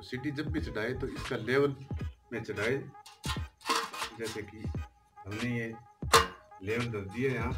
सीटी जब भी चढ़ाए तो इसका लेवल में चढ़ाए। जैसे कि हमने ये लेवल धर दिया यहाँ,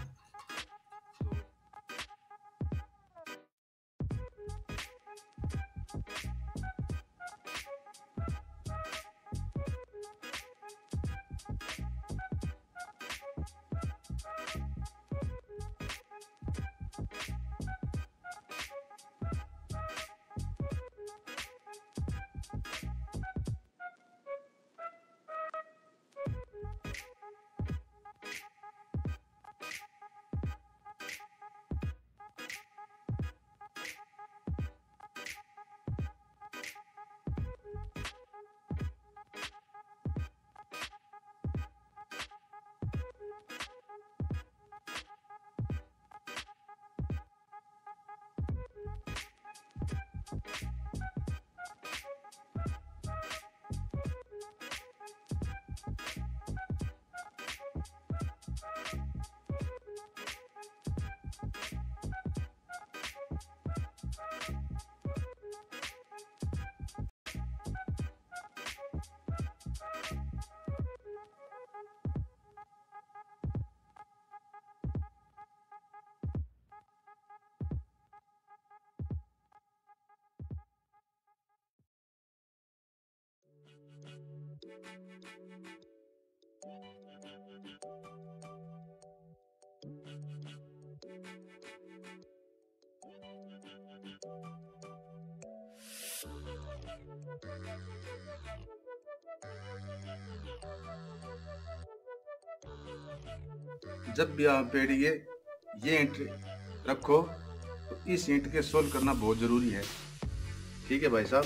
जब भी आप पेड़िए ये ईंट रखो तो इस ईंट के सोल्व करना बहुत जरूरी है। ठीक है भाई साहब,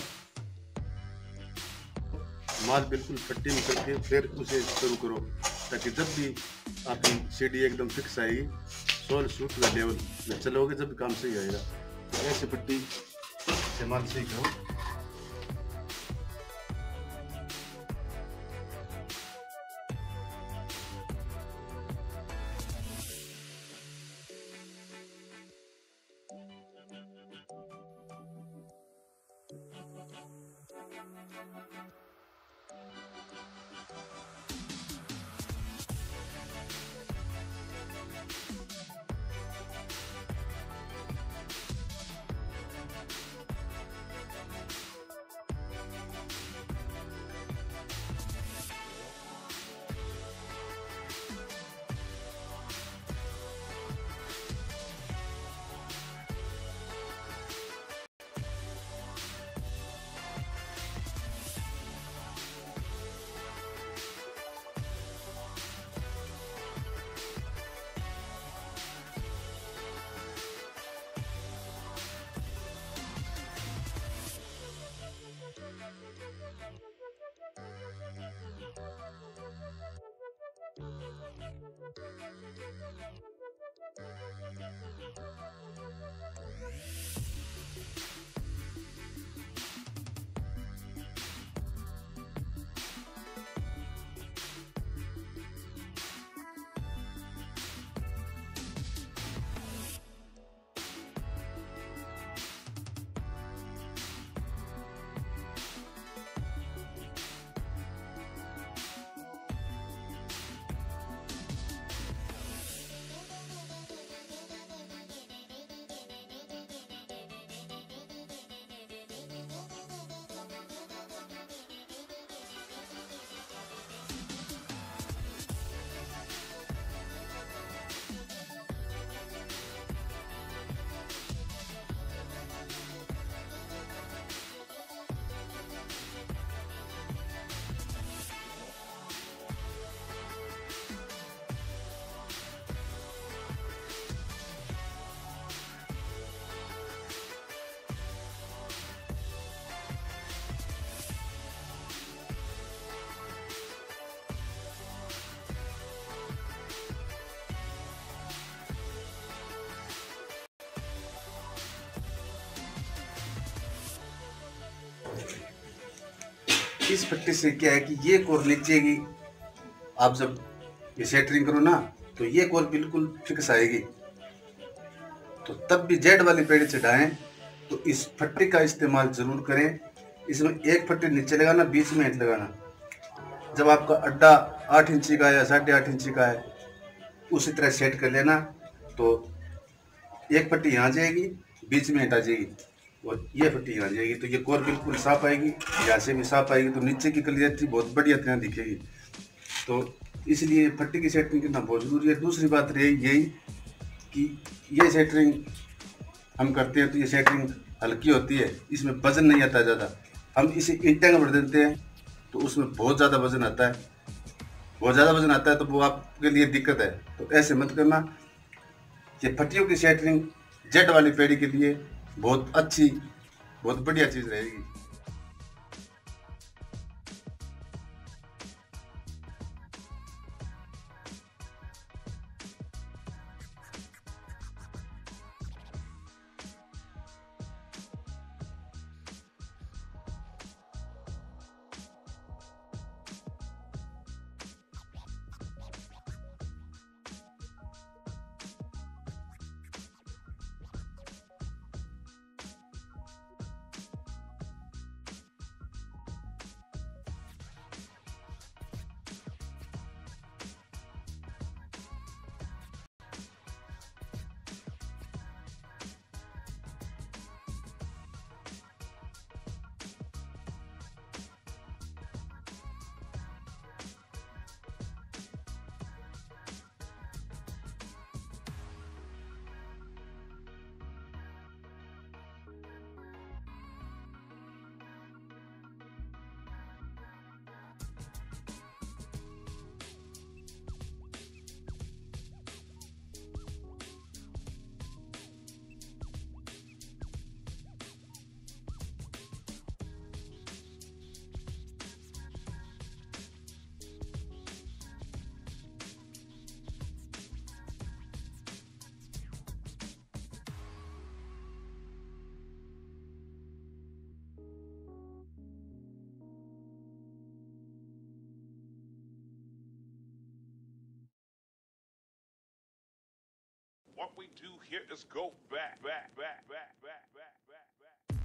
माल बिल्कुल पट्टी में करके फिर उसे शुरू करो, ताकि जब भी आपकी सीढ़ी एकदम फिक्स आएगी, सोल सूट का लेवल में चलोगे, जब भी काम सही आएगा। तो ऐसे पट्टी से माल सही करो। इस पट्टी से क्या है कि ये कोर लीजिएगी, आप जब ये सेटरिंग करो ना तो ये कोर बिल्कुल फिक्स आएगी। तो तब भी जेड वाली पेड़ी चढ़ाएं तो इस पट्टी का इस्तेमाल जरूर करें, इसमें एक पट्टी नीचे लगाना, बीच में ईंट लगाना। जब आपका अड्डा 8 इंची का या 8.5 इंची का है, उसी तरह सेट कर लेना। तो एक पट्टी यहाँ जाएगी, बीच में ईंट आ जाएगी, और ये पट्टी यहाँ जाएगी, तो ये कोर बिल्कुल साफ आएगी, यहाँ से भी साफ आएगी, तो नीचे की क्लियरिटी बहुत बढ़िया तरह दिखेगी। तो इसलिए पट्टी की सेटिंग करना बहुत ज़रूरी है। दूसरी बात रही यही कि ये सेटरिंग हम करते हैं तो ये सेटरिंग हल्की होती है, इसमें वजन नहीं आता ज़्यादा। हम इसे ईंटें में भर देते हैं तो उसमें बहुत ज़्यादा वजन आता है, बहुत ज़्यादा वजन आता है, तो वो आपके लिए दिक्कत है। तो ऐसे मत करना। ये पट्टियों की सेटरिंग जेट वाली पेड़ी के लिए बहुत अच्छी, बहुत बढ़िया चीज़ रहेगी। What we do here is go back, back, back, back, back, back, back, back.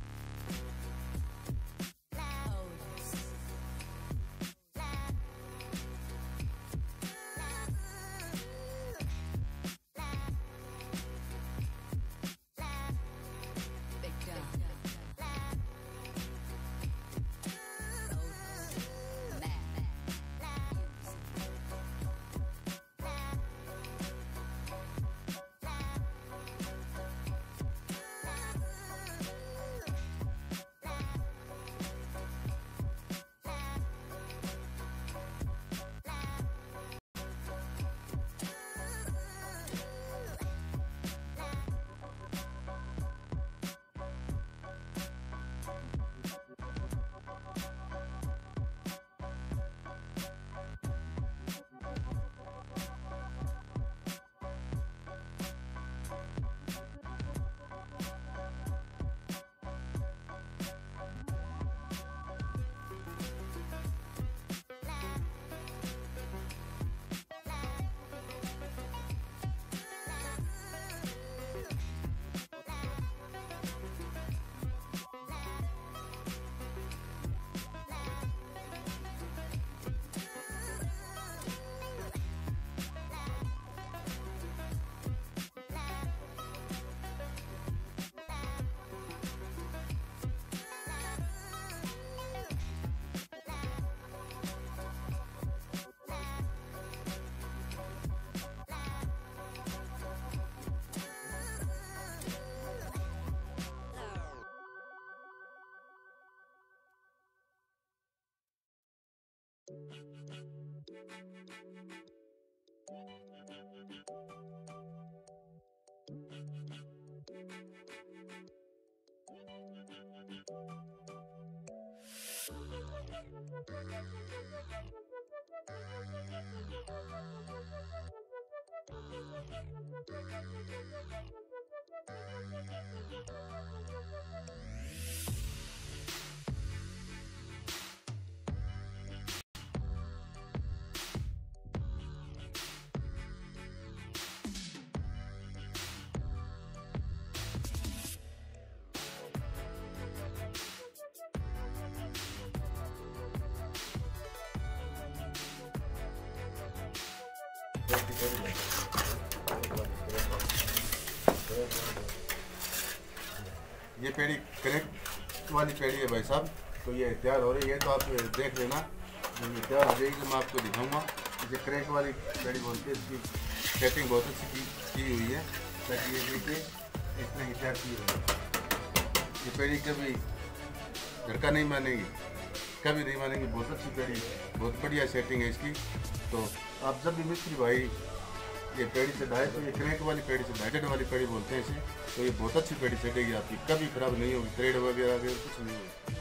ये पेड़ी कनेक्ट वाली पेड़ी है भाई साहब, तो ये तैयार हो रही है, तो आप देख लेना। जब ये तैयार हो जाएगी तो मैं आपको दिखाऊंगा। इसे क्रैंक वाली पेड़ी बोलते हैं। इसकी सेटिंग बहुत अच्छी की हुई है, ताकि ये देखिए इतना ही तैयार की हुई है। ये पेड़ी कभी घर का नहीं मानेगी, कभी नहीं मानेगी। बहुत अच्छी पेड़ी है, बहुत बढ़िया सेटिंग है इसकी। तो आप जब भी मिस्त्री भाई ये पेड़ी चढ़ाए तो ये क्रैंक वाली पेड़ी चढ़ाए, जड़ वाली पेड़ी बोलते हैं इसे। तो ये बहुत अच्छी पेड़ी चढ़ेगी आपकी, कभी खराब नहीं होगी, थ्रेड वगैरह कुछ नहीं होगी।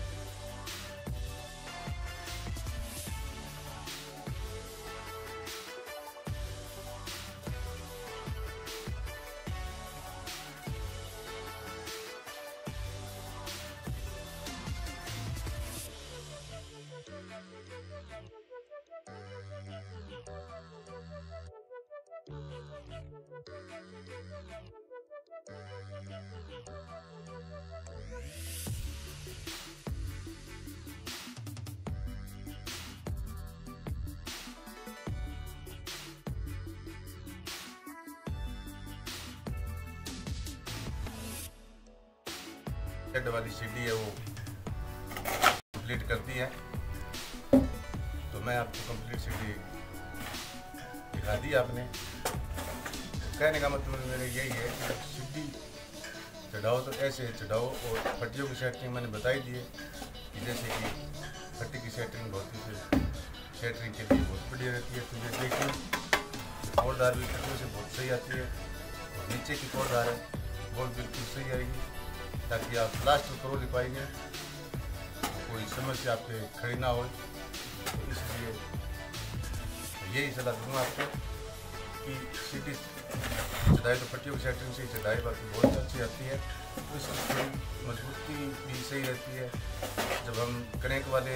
हेड वाली सीढ़ी है वो कंप्लीट करती है, तो मैं आपको कंप्लीट सीढ़ी दिखा दी आपने। कहने का मतलब मेरे यही है कि सीढ़ी चढ़ाओ तो ऐसे चढ़ाओ। और पट्टियों की सेटिंग मैंने बताई दी है कि जैसे कि पट्टी की सेटिंग बहुत ही सेटरिंग के लिए बहुत बढ़िया रहती है। तो ये देखिए कोड़दार भी पट्टियों से बहुत सही आती है, और नीचे की कोड़दार है वो बिल्कुल सही आएगी, ताकि आप लास्ट करो ले पाएंगे, कोई समस्या आपके खड़ी ना हो। तो इसलिए यही सलाह दूंगा आपको कि सीढ़ी चढ़ाई तो पट्टियों की सेटिंग से चढ़ाई बाकी बहुत अच्छी आती है। तो इसकी मजबूती भी सही रहती है। जब हम क्रैंक वाले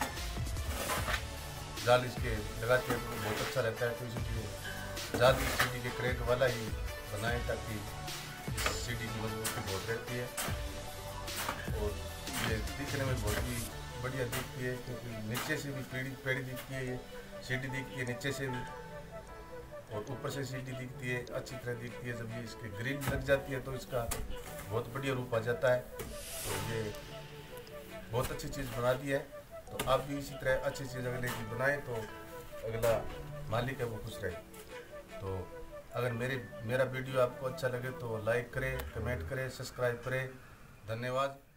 जाल इसके लगाते हैं तो बहुत अच्छा रहता है। तो इसलिए जाल इस सीढ़ी के क्रैंक वाला ही बनाएं, ताकि सीढ़ी की मजबूती बहुत रहती है। और ये दिखने में बहुत ही बढ़िया दिखती है, क्योंकि नीचे से भी पेड़ी दिखती है, ये सीढ़ी दिखती है नीचे से भी, और ऊपर से सीढ़ी दिखती है, अच्छी तरह दिखती है। जब ये इसके ग्रिल लग जाती है तो इसका बहुत बढ़िया रूप आ जाता है। तो ये बहुत अच्छी चीज़ बना दी है। तो आप भी इसी तरह अच्छी चीज़ अगले की बनाएं, तो अगला मालिक है वो खुश रहे। तो अगर मेरा वीडियो आपको अच्छा लगे तो लाइक करें, कमेंट करें, सब्सक्राइब करें। धन्यवाद।